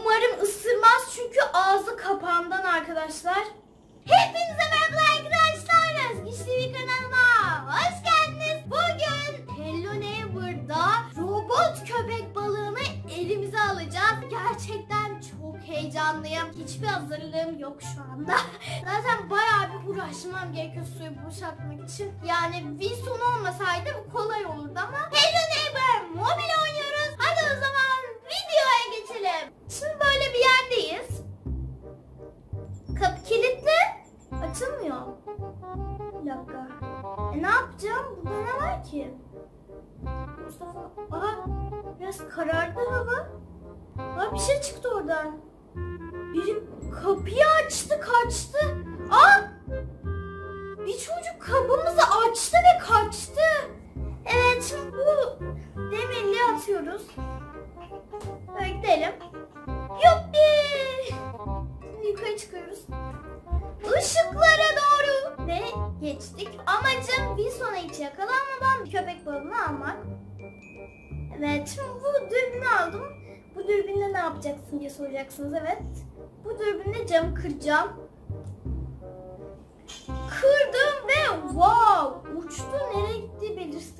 Umarım ısırmaz çünkü ağzı kapağından arkadaşlar. Hepinize merhaba arkadaşlar. Özgüç TV kanalıma hoş geldiniz. Bugün Hello Neighbor'da robot köpek balığını elimize alacağız. Gerçekten çok heyecanlıyım. Hiçbir hazırlığım yok şu anda. Zaten bayağı bir uğraşmam gerekiyor suyu boşaltmak için. Yani Wilson olmasaydı bu kolay olurdu ama Hello Neighbor mobil oynuyoruz. Hadi o zaman videoya geçelim. Şimdi böyle bir yerdeyiz. Kapı kilitli. Açılmıyor. Bir dakika. Ne yapacağım? Burada ne var ki? Mustafa. Aha. Biraz karardı hava. Aa, bir şey çıktı oradan. Biri kapıyı açtı, kaçtı. Aa! Bir çocuk kapımızı açtı ve kaçtı. Evet, şimdi bu demirliği atıyoruz. Böyle gidelim. Yuppi! Şimdi yukarı çıkıyoruz. Işıklara doğru ve geçtik. Amacım Wilson'a hiç yakalanmadan bir köpek balığını almak. Evet, şimdi bu dürbünü aldım. Bu dürbünle ne yapacaksın diye soracaksınız. Evet, bu dürbünle camı kıracağım. Kırdım ve wow, uçtu, nereye gitti belirsiz.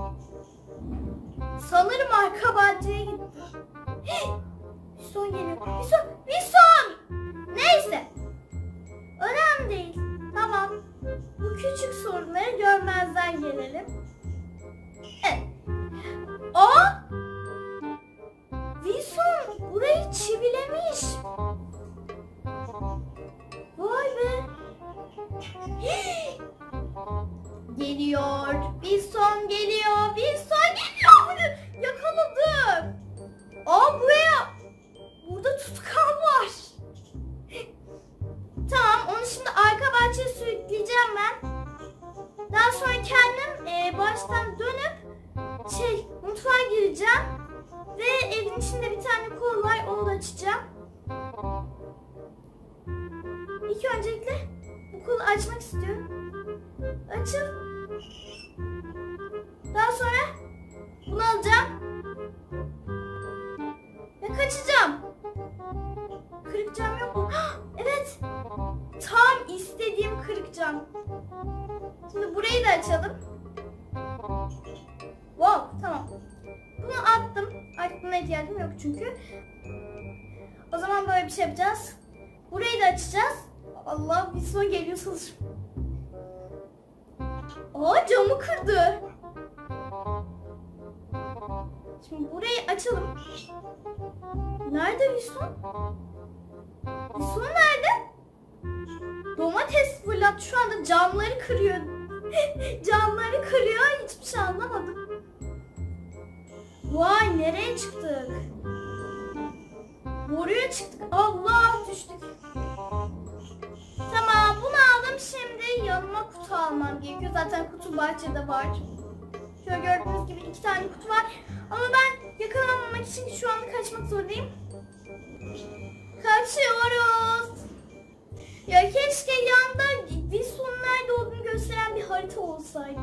Sanırım arka bahçeye gitti. Wilson geliyor. Wilson! Neyse. Önemli değil. Tamam. Bu küçük sorunları görmezden gelelim. Evet. Aa! Wilson burayı çivilemiş. Vay be. Geliyor. Wilson geliyor. Wilson geliyor. Yakaladım. Aa, burada tutkan var. Tamam, onu şimdi arka bahçeye sürükleyeceğim ben. Daha sonra kendim baştan dönüp mutfağa gireceğim. Ve evin içinde bir tane kol var, onu da açacağım. İlk öncelikle bu kolu açmak istiyorum. Açıl. Daha sonra bunu alacağım. Ve kaçacağım. Kırık cam yok mu? Evet. Tam istediğim kırık cam. Şimdi burayı da açalım. Wow, tamam. Bunu attım. Artık buna ihtiyacım yok çünkü. O zaman böyle bir şey yapacağız. Burayı da açacağız. Allah, bir son geliyor sanırım. Aa, camı kırdı. Şimdi burayı açalım. Nerede Wilson? Wilson nerede? Domates fırlat, şu anda camları kırıyor. Camları kırıyor, hiçbir şey anlamadım. Vay, nereye çıktık? Boruya çıktık. Allah, düştük. Tamam, bunu aldım, şimdi yanıma kutu almam gerekiyor. Zaten kutu bahçede var. Şöyle gördüğünüz gibi 2 tane kutu var. Ama ben yakalanmamak için şu anda kaçmak zorundayım. Kaçıyoruz. Ya keşke yanda Wilson nerede olduğunu gösteren bir harita olsaydı.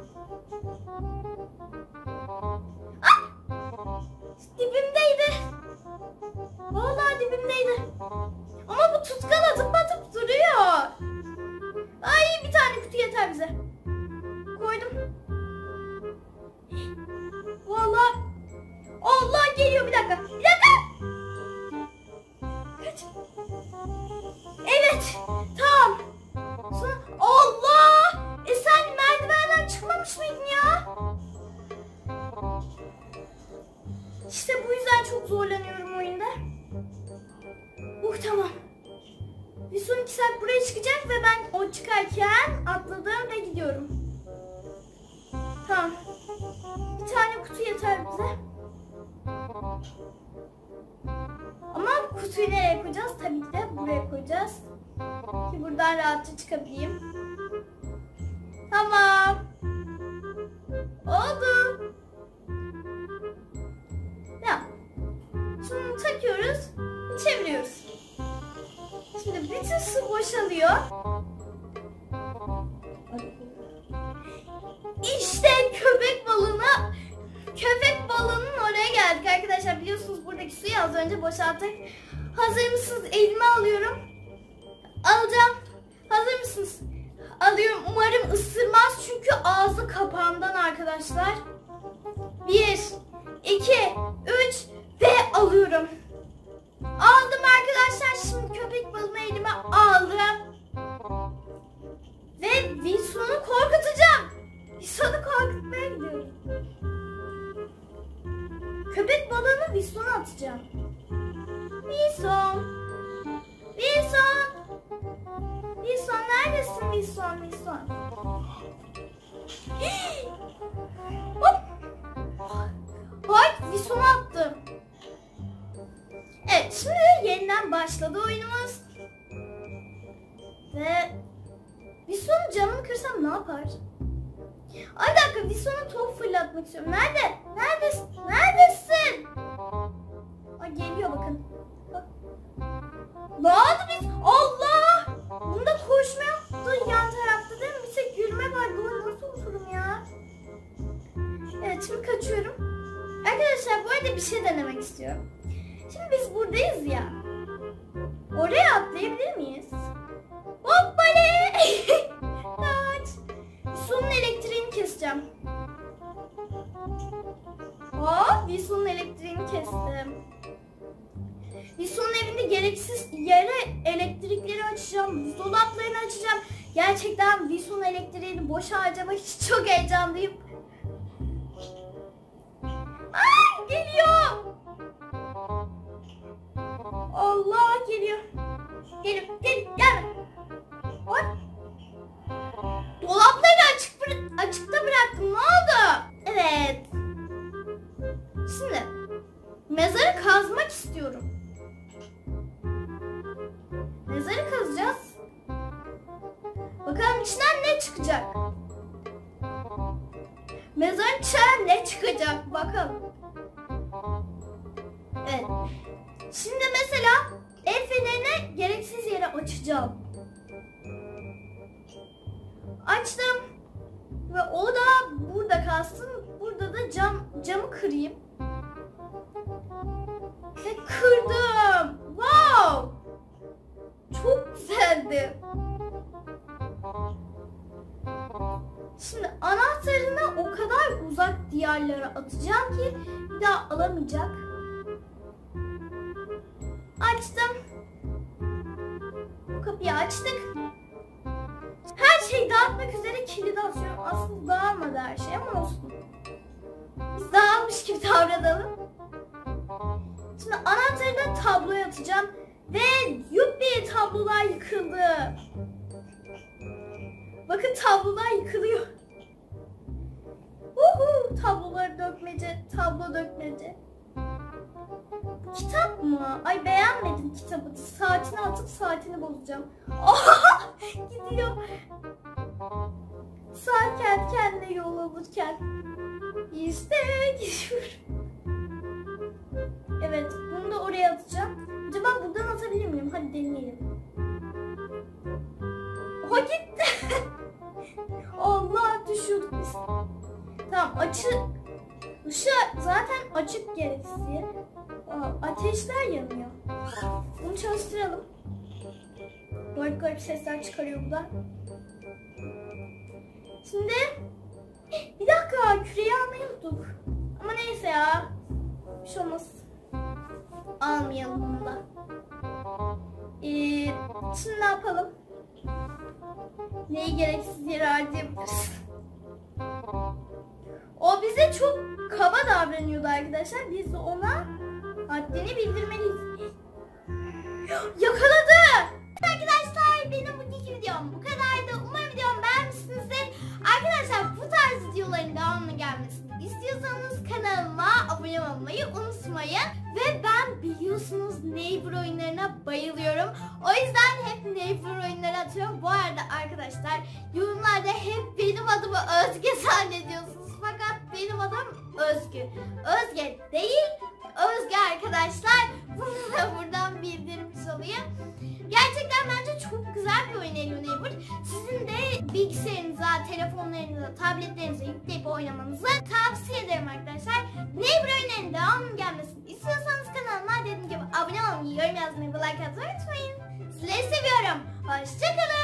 Ah! Dibimdeydi. Vallahi dibimdeydi. Ama bu tutkal atıp atıp duruyor. Ay, bir tane kutu yeter bize. Koydum. Vallahi. Allah geliyor, bir dakika. Bir dakika. Kaç. Evet. Tamam. Sonra Allah. Sen merdivenden çıkmamış mıydın ya? İşte bu yüzden çok zorlanıyorum oyunda. Tamam. Bir son 2 saat buraya çıkacak ve ben o çıkarken atladım ve gidiyorum. Tamam. Bir tane kutu yeter bize. Ama kutuyu nereye koyacağız? Tabii ki de buraya koyacağız. Ki buradan rahatça çıkabileyim. Tamam. Oldu. Ya. Şimdi takıyoruz. Çeviriyoruz. Şimdi bütün su boşalıyor. İşte köpek balığının oraya geldik arkadaşlar. Biliyorsunuz buradaki suyu az önce boşalttık. Hazır mısınız? Elime alıyorum. Alacağım. Hazır mısınız? Alıyorum. Umarım ısırmaz çünkü ağzı kapağından arkadaşlar. 1, 2, 3 ve alıyorum. Aldım arkadaşlar. Şimdi köpek balığını elime aldım. Ve Wilson'u korkutacağım. Wilson'u korkutmaya gidiyorum. Köpek balığını Wilson'a atacağım. Wilson. Wilson. Wilson neredesin Wilson? Wilson. Hop. Bak Wilson'u attım. Evet şimdi yeniden başladı oyunumuz. Ve Wilson'un camını kırsam ne yapar? Ay bir dakika Wilson'a top fırlatmak istiyorum. Nerede? Neredesin? Neredesin? Ay geliyor bakın. Bak. Ne oldu biz? Allah! Bunda koşma yaptı yan tarafta değil mi? Bir tek yürüme var. Bunu nasıl unuturum ya? Evet şimdi kaçıyorum. Arkadaşlar bu arada bir şey denemek istiyorum. Şimdi biz buradayız ya. Oraya atlayabilir miyiz? Hoppale! Kaç! Wilson'un elektriğini keseceğim. Hop! Wilson'un elektriğini kestim. Wilson'un evinde gereksiz yere elektrikleri açacağım. Buzdolaplarını açacağım. Gerçekten Wilson'un elektriğini boşa harcamak için çok heyecanlıyım. Ay geliyor! Allah geliyor. Gelin, gelme. Oy. Dolapları açıkta bıraktım. Ne oldu? Evet. Şimdi mezarı kazmak istiyorum. Mezarı kazacağız. Bakalım içinden ne çıkacak? Mezarın içinden ne çıkacak? Bakalım. Evet. Şimdi mesela el fenerini gereksiz yere açacağım. Açtım. Ve o da burada kalsın. Burada da camı kırayım. Ve kırdım. Wow! Çok güzeldi. Şimdi anahtarını o kadar uzak diyarlara atacağım ki bir daha alamayacak. Açtım. Bu kapıyı açtık. Her şeyi dağıtmak üzere kilidi asıyorum. Aslında dağılmadı her şey ama olsun. Biz dağılmış gibi davranalım. Şimdi anahtarını tabloya atacağım. Ve yuppi tablolar yıkıldı. Bakın tablolar yıkılıyor. Tabloları dökmece, tablo dökmece. Kitap mı? Ay beğenmedim kitabı. Saatini atıp saatini bozacağım. Oha! Gidiyor. Saat kendi kendine yol alırken. İşte gidiyorum. Evet bunu da oraya atacağım. Acaba buradan atabilir miyim? Hadi deneyelim. Oha gitti. Allah düşürdük biz. Tamam Işığı zaten açık gereksiz. Ateşler yanıyor. Bunu çalıştıralım. Garip garip sesler çıkarıyor bu da. Şimdi bir dakika küreği almayı unuttuk. Ama neyse ya. Bir şey olmaz. Almayalım bunu da. Şimdi ne yapalım? Neyi gereksiz yere harcayabiliriz? O bize çok kaba davranıyordu arkadaşlar. Biz de ona haddini bildirmeliyiz. Yakaladı! Arkadaşlar benim bugünkü videom bu kadardı. Umarım videomu beğenmişsinizdir. Arkadaşlar bu tarz videoların devamlı gelmesini istiyorsanız kanalıma abone olmayı unutmayın. Ve ben biliyorsunuz Neighbor oyunlarına bayılıyorum. O yüzden hep Neighbor oyunları atıyorum. Bu arada arkadaşlar yorumlarda hep benim adımı Özge zannediyorsunuz. Fakat benim adım Özgü. Özge değil, Özge arkadaşlar. Bunu da buradan bildirmiş olayım. Gerçekten bence çok güzel bir oyun Hello Neighbor. Sizin de bilgisayarınıza, telefonlarınıza, tabletlerinize yükleyip oynamanızı tavsiye ederim arkadaşlar. Neighbor oyunlarının devamının gelmesini istiyorsanız kanalıma dediğim gibi abone olmayı, yorum yazmayı ve like atmayı unutmayın. Sizleri seviyorum. Hoşçakalın.